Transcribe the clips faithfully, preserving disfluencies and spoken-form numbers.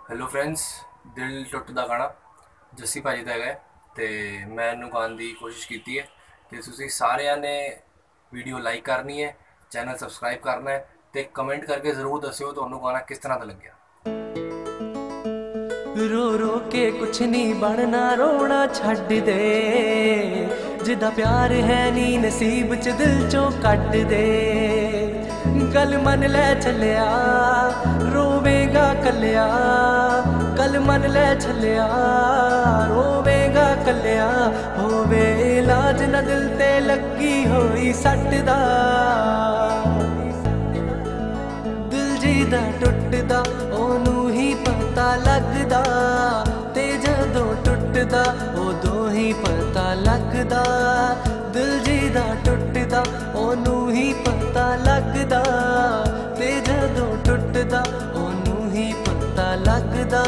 Hello friends, ਦਿਲ ਟੁੱਟਦਾ ਗਾਣਾ ਜੱਸੀ ਭਾਜੀ ਦਾ ਹੈਗਾ ਤੇ ਮੈਂ ਇਹਨੂੰ ਗਾਉਣ ਦੀ ਕੋਸ਼ਿਸ਼ ਕੀਤੀ ਹੈ ਤੇ ਤੁਸੀਂ ਸਾਰਿਆਂ ਨੇ ਵੀਡੀਓ ਲਾਈਕ ਕਰਨੀ ਹੈ, ਚੈਨਲ ਸਬਸਕ੍ਰਾਈਬ ਕਰਨਾ ਹੈ ਤੇ ਕਮੈਂਟ ਕਰਕੇ ਜ਼ਰੂਰ ਦੱਸਿਓ ਤੁਹਾਨੂੰ ਗਾਣਾ ਕਿਸ ਤਰ੍ਹਾਂ ਦਾ ਲੱਗਿਆ। रो रो के कुछ नहीं बनना, रोना छड्ड दे, जिदा प्यार है नी नसीब च दिल चो कट दे। गल मन ले चलिया रोवेगा कलिया, गल मन ले चलिया रोवेगा कलिया, होवे इलाज न दिल ते लगी होई सट दा। दिल जिदा टुटदा ओनू ही पता लगदा, ते जदों टुटदा उदों ही पता लगदा। दिल जिदा टुटदा ओनू ही पता लगदा, ते जदों टुटदा ओनू ही पता लगदा।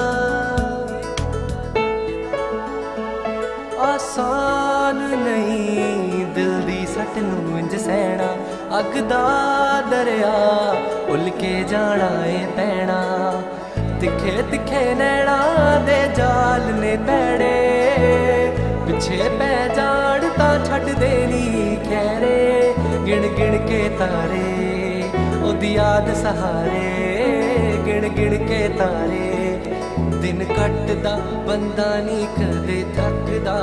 आसान नहीं दिल दी सट नूं इंज सहना, अग दा दरिया उल के जाना ए पैना। तिखे तिखे नैना दे जाल ने पैड़े, पिछे पै जान तां छड्ड देनी खैरे। गिण गिण के तारे ओदी याद सहारे, गिण गिण के तारे दिन कटदा बंदा नी कदे थकदा।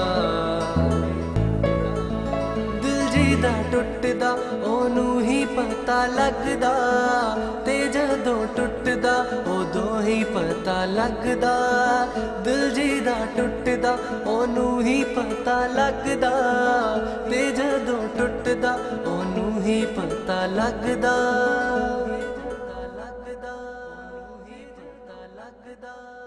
दिल जिदा टुटदा ओनू ही पता लगदा, ते जदों टुटदा उदों ही पता लगदा। दिल जिदा टुटदा ओनू ही पता लगदा, ते जदों टुटदा ओनू ही पता लगदा। लगदा ओनू ही पता लगदा।